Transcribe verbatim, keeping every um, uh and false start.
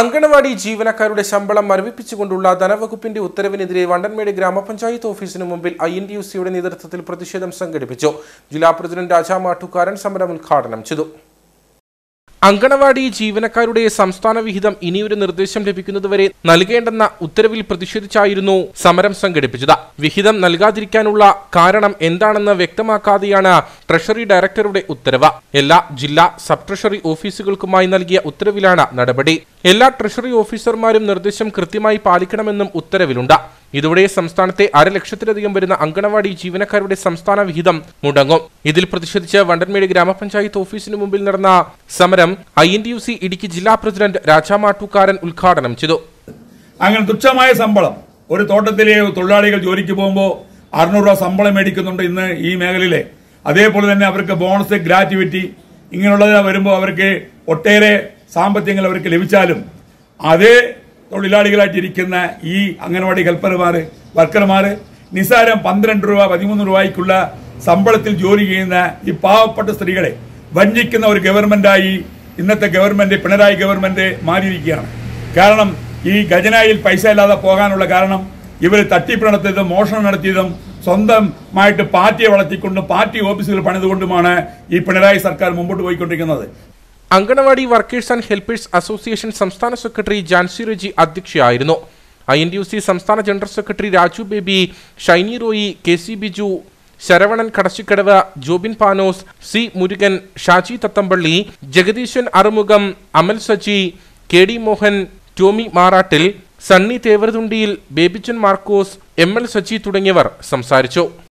അങ്കണവാടി ജീവനക്കാരുടെ ശമ്പളം മരവിപ്പിച്ചുകൊണ്ടുള്ള ധനവകുപ്പിന്റെ ഉത്തരവിനെതിരെ വണ്ടൻമേട് ഗ്രാമപഞ്ചായത്ത് ഓഫീസിന് മുമ്പിൽ ഐ എൻ ടി യു സിയുടെ നേതൃത്വത്തിൽ പ്രതിഷേധം സംഘടിപ്പിച്ചു. ജില്ലാ പ്രസിഡന്റ് രാജാ മാട്ടുകാരൻ സമരം ഉദ്ഘാടനം ചെയ്തു. അങ്കണവാടി ജീവനക്കാരുടെ സംസ്ഥാന വിഹിതം ഇനിയൊരു നിർദ്ദേശം ലഭിക്കുന്നതുവരെ നൽകേണ്ടെന്ന ഉത്തരവിൽ പ്രതിഷേധിച്ചായിരുന്നു സമരം സംഘടിപ്പിച്ചത്. വിഹിതം നൽകാതിരിക്കാനുള്ള കാരണം എന്താണെന്ന് വ്യക്തമാക്കാതെയാണ് ട്രഷറി ഡയറക്ടറുടെ ഉത്തരവ്. എല്ലാ ജില്ലാ സബ് ട്രഷറി ഓഫീസുകൾക്കുമായി നൽകിയ ഉത്തരവിലാണ് നടപടി. എല്ലാ ട്രഷറി ഓഫീസർമാരും നിർദ്ദേശം കൃത്യമായി പാലിക്കണമെന്നും ഉത്തരവിലുണ്ട്. ഇതോടെ സംസ്ഥാനത്തെ അരലക്ഷത്തിലധികം വരുന്ന അങ്കണവാടി ജീവനക്കാരുടെ സംസ്ഥാന വിഹിതം മുടങ്ങും. ഇതിൽ പ്രതിഷേധിച്ച് വണ്ടൻമേട് ഗ്രാമപഞ്ചായത്ത് ഓഫീസിന് മുമ്പിൽ നടന്ന സമരം I N T U C Idukki ജില്ലാ പ്രസിഡന്റ് രാജാ മാട്ടുകാരൻ ഉദ്ഘാടനം ചെയ്തു. അങ്ങനെ തുച്ഛമായ ശമ്പളം ഒരു തോട്ടത്തിലെ തൊഴിലാളികൾ ജോലിക്ക് പോകുമ്പോൾ അറുന്നൂറ് രൂപ ശമ്പളം മേടിക്കുന്നുണ്ട് ഇന്ന് ഈ മേഖലയിലെ. അതേപോലെ തന്നെ അവർക്ക് ബോണസ്, ഗ്രാറ്റുവിറ്റി ഇങ്ങനെയുള്ളത് വരുമ്പോൾ അവർക്ക് ഒട്ടേറെ സാമ്പത്തികങ്ങൾ അവർക്ക് ലഭിച്ചാലും അതേ തൊഴിലാളികളായിട്ടിരിക്കുന്ന ഈ അംഗനവാടി ഹെൽപ്പർമാർ, വർക്കർമാർ നിസ്സാരം പന്ത്രണ്ട് രൂപ പതിമൂന്ന് രൂപയ്ക്കുള്ള ശമ്പളത്തിൽ ജോലി ചെയ്യുന്ന ഈ പാവപ്പെട്ട സ്ത്രീകളെ വഞ്ചിക്കുന്ന ഒരു ഗവൺമെന്റായി ഇന്നത്തെ ഗവൺമെന്റ്, പിണറായി ഗവൺമെന്റ് മാറിയിരിക്കുകയാണ്. കാരണം ഈ ഖജനായിൽ പൈസ ഇല്ലാതെ പോകാനുള്ള കാരണം ഇവർ തട്ടിപ്പ് നടത്തിയതും മോഷണം നടത്തിയതും സ്വന്തമായിട്ട് പാർട്ടിയെ വളർത്തിക്കൊണ്ടും പാർട്ടി ഓഫീസുകൾ പണിതുകൊണ്ടുമാണ് ഈ പിണറായി സർക്കാർ മുമ്പോട്ട് പോയിക്കൊണ്ടിരിക്കുന്നത്. Anganwadi workers and helpers association സംസ്ഥാന സെക്രട്ടറി ജാൻസി റെജി അധ്യക്ഷയായിരുന്നു. I N T U C സംസ്ഥാന general secretary Raju Baby, Shiny Roy, K C Biju, Saravanan Kadachikkadavu, Jobin Panos, C Murugan, Shaji Thathampally, Jagadeesan Arumugham, Amal Saji, K D Mohan, Tomy Marattil, Sunny Thevarathundiyil, Babichan Markose, M L Saji തുടങ്ങിയവർ സംസാരിച്ചു.